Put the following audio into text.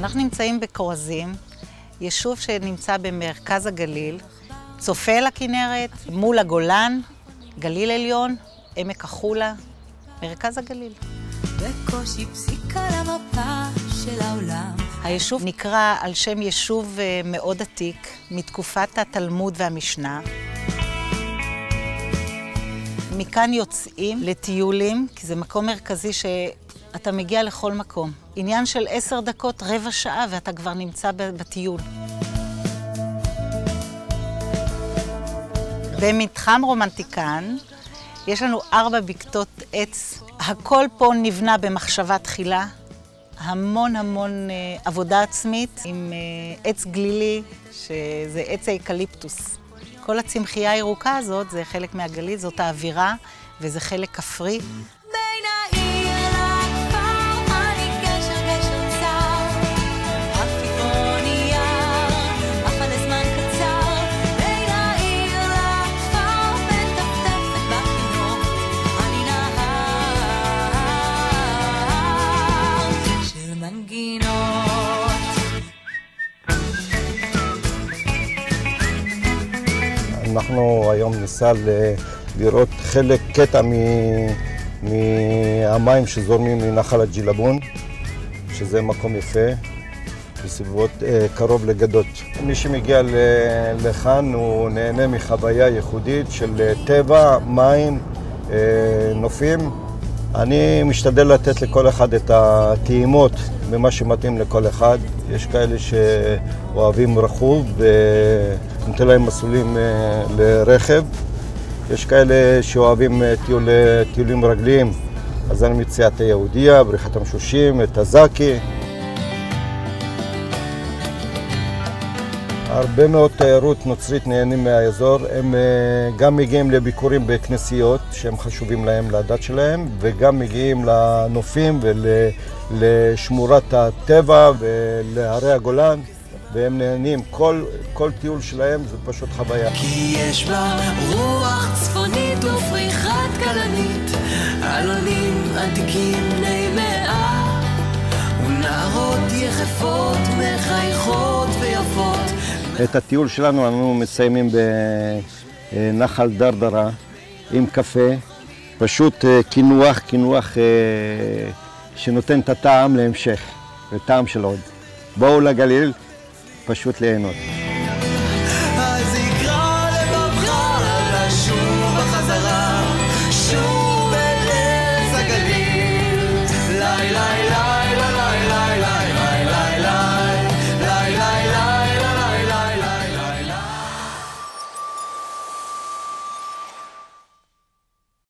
אנחנו נמצאים בכורזים, יישוב שנמצא במרכז הגליל, צופה לכנרת, מול הגולן, גליל עליון, עמק החולה, מרכז הגליל. בקושי פסיקה למפה של העולם. היישוב נקרא על שם יישוב מאוד עתיק, מתקופת התלמוד והמשנה. מכאן יוצאים לטיולים, כי זה מקום מרכזי שאתה מגיע לכל מקום. עניין של 10 דקות, רבע שעה, ואתה כבר נמצא בטיול. במתחם רומנטיקן יש לנו 4 בקתות עץ. הכל פה נבנה במחשבה תחילה. המון עבודה עצמית עם עץ גלילי, שזה עץ האקליפטוס. כל הצמחייה הירוקה הזאת זה חלק מהגליל, זאת האווירה, וזה חלק כפרי. בין העיר לכפר, אני גשר צר, הפתרון יער, אף על הזמן קצר. בין העיר לכפר, מטפטפת בכינור, אני נהר של מנגינות. אנחנו היום ניסה לראות קטע מהמים שזורמים מנחל הג'ילבון, שזה מקום יפה, בסביבות קרוב לגדות. מי שמגיע לכאן הוא נהנה מחוויה ייחודית של טבע, מים, נופים. אני משתדל לתת לכל אחד את הטעימות במה שמתאים לכל אחד. יש כאלה שאוהבים רכוב ונותן להם מסלולים לרכב. יש כאלה שאוהבים טיולים רגליים, אז אני מציע את היהודיה, בריכת המשושים, את הזקי. הרבה מאוד תיירות נוצרית נהנים מהאזור. הם גם מגיעים לביקורים בכנסיות שהם חשובים להם לדת שלהם, וגם מגיעים לנופים ולשמורת הטבע ולהרי הגולן, והם נהנים. כל טיול שלהם זה פשוט חוויה. כי יש בה רוח צפונית ופריחת כלנית, אלונים עתיקים בני מאה, ונערות יחפות מחייכות ויפות. את הטיול שלנו אנחנו מסיימים בנחל דרדרה עם קפה, פשוט קינוח שנותן את הטעם להמשך, וטעם של עוד. בואו לגליל, פשוט ליהנות.